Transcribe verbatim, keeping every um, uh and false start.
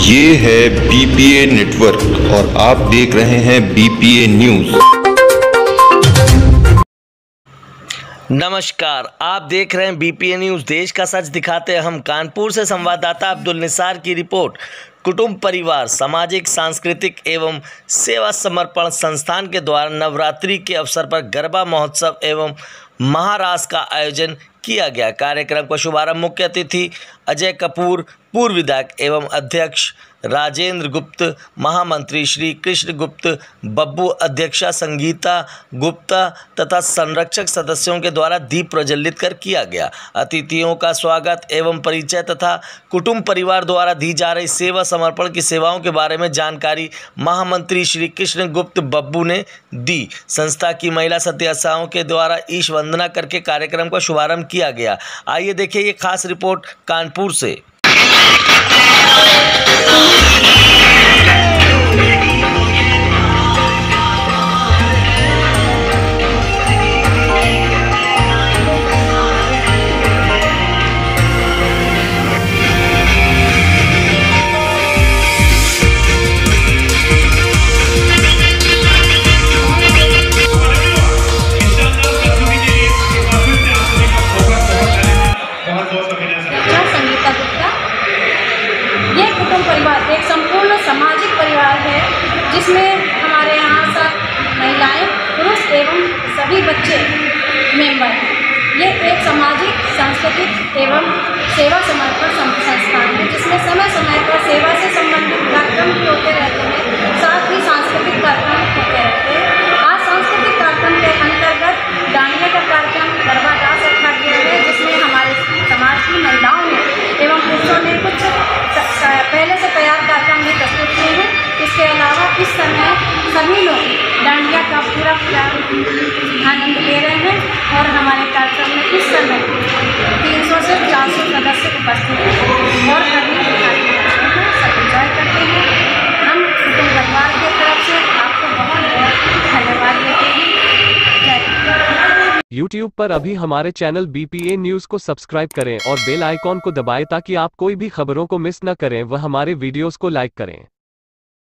ये है BPA network और आप देख रहे हैं बीपीए न्यूज। नमस्कार, आप देख रहे हैं बीपीए न्यूज। देश का सच दिखाते हैं हम। कानपुर से संवाददाता अब्दुल निसार की रिपोर्ट। कुटुंब परिवार सामाजिक सांस्कृतिक एवं सेवा समर्पण संस्थान के द्वारा नवरात्रि के अवसर पर गरबा महोत्सव एवं महारास का आयोजन किया गया। कार्यक्रम का शुभारंभ मुख्य अतिथि अजय कपूर, पूर्व विधायक एवं अध्यक्ष राजेंद्र गुप्त, महामंत्री श्री कृष्ण गुप्त, बब्बू अध्यक्षा संगीता गुप्ता तथा संरक्षक सदस्यों के द्वारा दीप प्रज्वलित कर किया गया। अतिथियों का स्वागत एवं परिचय तथा कुटुंब परिवार द्वारा दी जा रही सेवा समर्पण की सेवाओं के बारे में जानकारी महामंत्री श्री कृष्ण गुप्त बब्बू ने दी। संस्था की महिला सदस्यों के द्वारा ईश वंदना करके कार्यक्रम का शुभारंभ किया गया। आइए देखिए ये खास रिपोर्ट कानपुर से। परिवार एक संपूर्ण सामाजिक परिवार है जिसमें हमारे यहाँ सब महिलाएं, पुरुष एवं सभी बच्चे मेंबर हैं। ये एक सामाजिक सांस्कृतिक एवं सेवा समर्पण संस्थान है जिसमें समय समय पर सेवा से संबंधित कार्यक्रम भी होते रहते हैं, साथ ही सांस्कृतिक कार्यक्रम होते रहते हैं। आज सांस्कृतिक कार्यक्रम के अंतर्गत डांडिया का कार्यक्रम गरबा डांस रखा गया है जिसमें हमारे समाज की महिलाओं ने एवं पुरुषों ने कुछ पहले से तैयार कार्यक्रम भी प्रस्तुत किए हैं। इसके अलावा इस समय सभी लोग डांडिया का पूरा पूरा आनंद ले रहे हैं और हमारे कार्यक्रम में इस समय तीन सौ से चार सौ सदस्य उपस्थित हैं और सभी सब इंजॉय करते हैं। हम कुटुंब परिवार की तरफ से आपको बहुत बहुत धन्यवाद देते हैं। यूट्यूब पर अभी हमारे चैनल बीपीए न्यूज को सब्सक्राइब करें और बेल आइकॉन को दबाएं ताकि आप कोई भी खबरों को मिस न करें व हमारे वीडियोस को लाइक करें।